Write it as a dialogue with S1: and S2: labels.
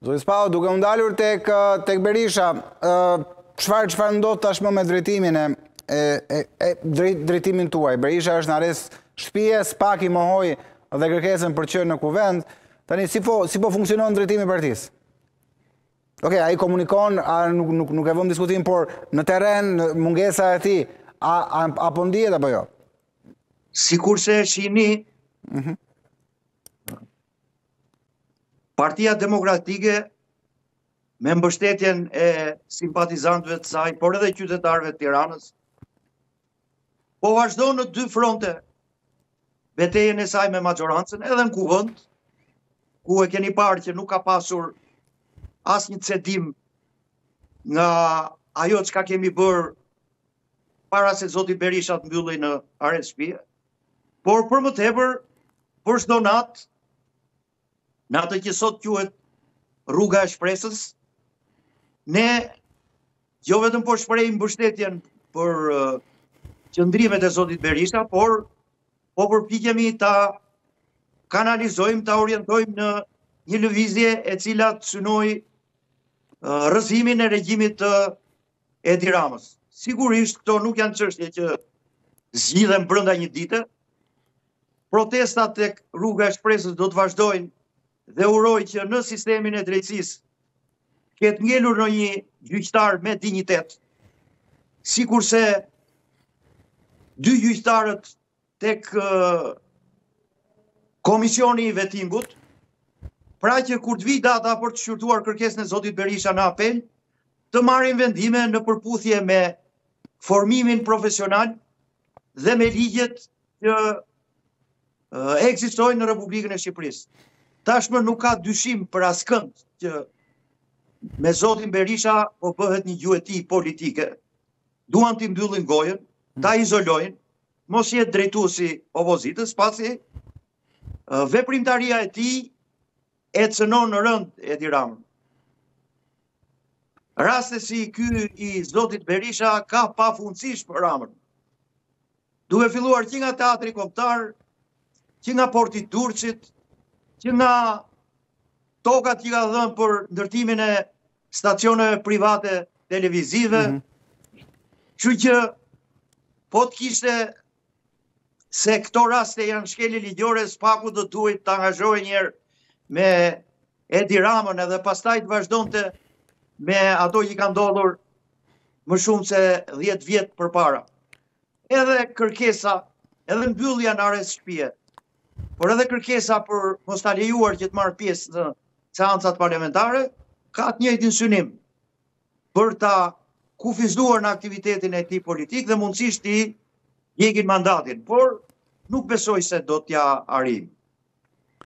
S1: Zoti Spau, duke u ndalur tek Berisha, çfarë ndodh tashmë me drejtimin drejtimin tuaj? Berisha është në arrest shtëpie, SPAK i mohoi dhe kërkesën për qenë në kuvend. Tani si po funksionon drejtimi i partisë? Okej, ai komunikon, nuk e vëm diskutim, por në terren mungesa e tij, apo ndihet apo jo?
S2: Sikurse e shihni, Partia Demokratike me mbështetjen e simpatizantëve të saj, por edhe qytetarëve të Tiranës, po vazhdon në dy fronte betejën e saj me majorancën, edhe në kuvend, ku e keni parë që nuk ka pasur asnjë cedim nga ajo çka kemi bërë para se zoti Berisha të mbyllej në arrest shtëpie, por për më tepër për çdo natë, në atë që sot quhet rruga e shpresës, ne jo vetëm po shprehim mbështetjen për qëndrimet e zotit Berisha, por po përpiqemi ta kanalizojmë, ta orientojmë në një lëvizje e cila të synojë rrëzimin e regjimit të Edi Ramës. Sigurisht këto nuk janë çështje që zgjidhen brenda një dite. Protestat tek rruga e shpresës do të vazhdojnë dhe uroj që në sistemin e drejtësisë ketë ngelur në një gjyqtar me dinjitet, sikurse dy gjyqtarët tek komisioni i vetingut, pra që kur të vi data për të shqyrtuar kërkesën e zotit Berisha në apel, të marrin vendime në përputhje me formimin profesional dhe me ligjet që ekzistojnë në Republikën e Shqipërisë. Tashmë nuk ka dyshim për askënd që me zotin Berisha po bëhet një gjueti politike. Duan t'i mbyllin gojën, ta izolojnë, mos jetë drejtuesi opozitës, pasi veprimtaria e tij e cënon në rënd Edi Ramën. Raste si ky i zotit Berisha ka pafundësisht për Ramën. Duke filluar që nga Teatri Kombëtar, që nga Porti i Durrësit, që nga tokat që ka dhënë për ndërtimin e stacioneve private televizive, kështu që po të kishte se këto raste janë shkelje ligjore, SPAK-u do duhet të angazhohej një herë me Edi Ramën edhe pastaj të vazhdonte me ato që ka ndodhur më shumë se 10 vjet përpara. Edhe kërkesa, edhe mbyllja në arrest shtëpie, por edhe kërkesa për mos ta lejuar që të marrë pjesë në seancat parlamentare, ka të njëjtin synim për ta kufizuar në aktivitetin e tij politik dhe mundësisht i heqin mandatin, por nuk besoj se do t'ja arrijë.